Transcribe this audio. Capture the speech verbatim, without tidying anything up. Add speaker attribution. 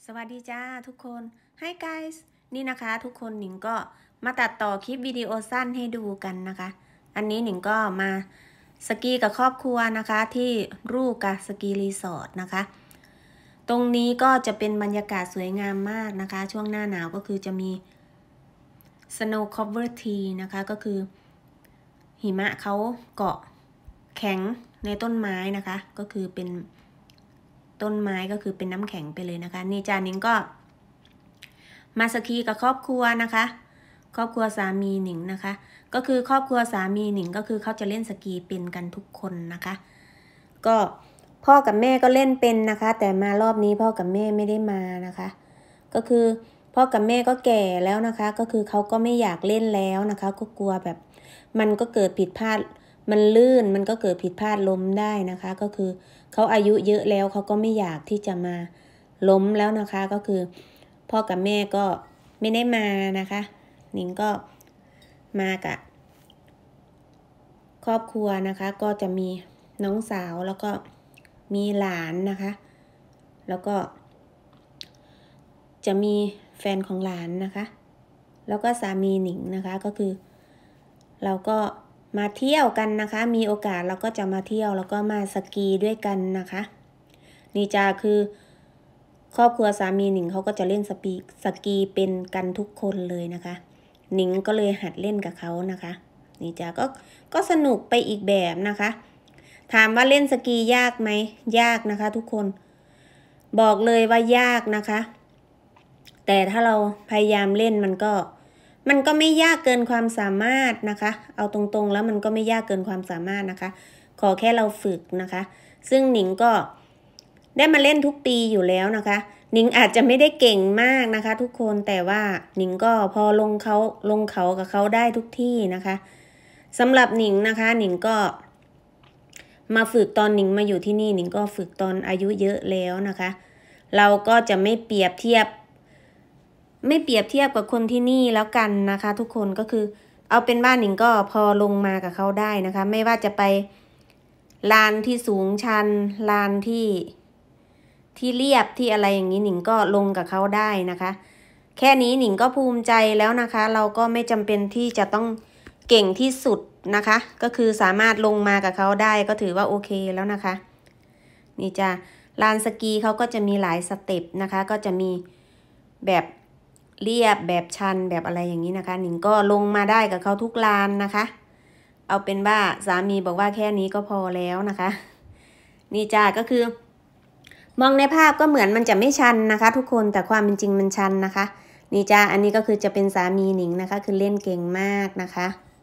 Speaker 1: สวัสดีจ้าทุกคน Hi guys นี่นะคะทุกคนหนิงก็มาตัดต่อคลิปวิดีโอสั้นให้ดูกันนะคะ อันนี้หนิงก็มาสกีกับครอบครัวนะคะที่รูกาสกีรีสอร์ทนะคะตรงนี้ก็จะเป็นบรรยากาศสวยงามมากนะคะช่วงหน้าหนาวก็คือจะมี snow cover tea นะคะก็คือหิมะเขาเกาะแข็งในต้นไม้นะคะก็คือเป็นต้นไม้ก็คือเป็นน้ำแข็งไปเลยนะคะนี่จานิงก็มาสกีกับครอบครัวนะคะครอบครัวสามีหนิงนะคะก็คือครอบครัวสามีหนิงก็คือเขาจะเล่นสกีเป็นกันทุกคนนะคะก็พ่อกับแม่ก็เล่นเป็นนะคะแต่มารอบนี้พ่อกับแม่ไม่ได้มานะคะก็คือพ่อกับแม่ก็แก่แล้วนะคะก็คือเขาก็ไม่อยากเล่นแล้วนะคะก็กลัวแบบมันก็เกิดผิดพลาดมันลื่นมันก็เกิดผิดพลาดล้มได้นะคะก็คือเขาอายุเยอะแล้วเขาก็ไม่อยากที่จะมาล้มแล้วนะคะก็คือพ่อกับแม่ก็ไม่ได้มานะคะหนิงก็มากับครอบครัวนะคะก็จะมีน้องสาวแล้วก็มีหลานนะคะแล้วก็จะมีแฟนของหลานนะคะแล้วก็สามีหนิงนะคะก็คือเราก็มาเที่ยวกันนะคะมีโอกาสเราก็จะมาเที่ยวแล้วก็มาสกีด้วยกันนะคะนี่จ้าคือครอบครัวสามีหนิงเขาก็จะเล่นสปีสกีเป็นกันทุกคนเลยนะคะหนิงก็เลยหัดเล่นกับเขานะคะนี่จ้าก็ก็สนุกไปอีกแบบนะคะถามว่าเล่นสกียากไหมยากนะคะทุกคนบอกเลยว่ายากนะคะแต่ถ้าเราพยายามเล่นมันก็มันก็ไม่ยากเกินความสามารถนะคะเอาตรงๆแล้วมันก็ไม่ยากเกินความสามารถนะคะขอแค่เราฝึกนะคะซึ่งหนิงก็ได้มาเล่นทุกปีอยู่แล้วนะคะหนิงอาจจะไม่ได้เก่งมากนะคะทุกคนแต่ว่าหนิงก็พอลงเขาลงเขากับเขาได้ทุกที่นะคะสำหรับหนิงนะคะหนิงก็มาฝึกตอนหนิงมาอยู่ที่นี่หนิงก็ฝึกตอนอายุเยอะแล้วนะคะเราก็จะไม่เปรียบเทียบไม่เปรียบเทียบกับคนที่นี่แล้วกันนะคะทุกคนก็คือเอาเป็นว่าหนิงก็พอลงมากับเขาได้นะคะไม่ว่าจะไปลานที่สูงชันลานที่ที่เรียบที่อะไรอย่างนี้หนิงก็ลงกับเขาได้นะคะแค่นี้หนิงก็ภูมิใจแล้วนะคะเราก็ไม่จำเป็นที่จะต้องเก่งที่สุดนะคะก็คือสามารถลงมากับเขาได้ก็ถือว่าโอเคแล้วนะคะนี่จ้ะลานสกีเขาก็จะมีหลายสเต็ปนะคะก็จะมีแบบเรียบแบบชันแบบอะไรอย่างนี้นะคะหนิงก็ลงมาได้กับเขาทุกลานนะคะเอาเป็นว่าสามีบอกว่าแค่นี้ก็พอแล้วนะคะนี่จ้าก็คือมองในภาพก็เหมือนมันจะไม่ชันนะคะทุกคนแต่ความเป็นจริงมันชันนะคะนี่จ้าอันนี้ก็คือจะเป็นสามีหนิงนะคะคือเล่นเก่งมากนะคะ